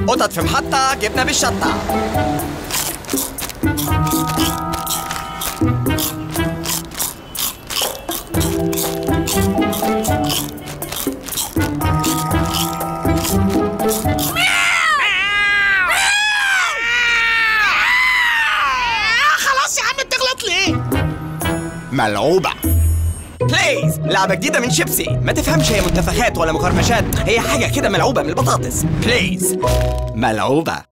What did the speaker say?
قطط في محطة، جبنة بالشطة. خلاص يا عم بتغلط ليه؟ ملعوبة. بليز لعبة جديدة من شيبسي، ما تفهمش هي منتفخات ولا مقرمشات، هي حاجة كده ملعوبة من البطاطس. بليز ملعوبة.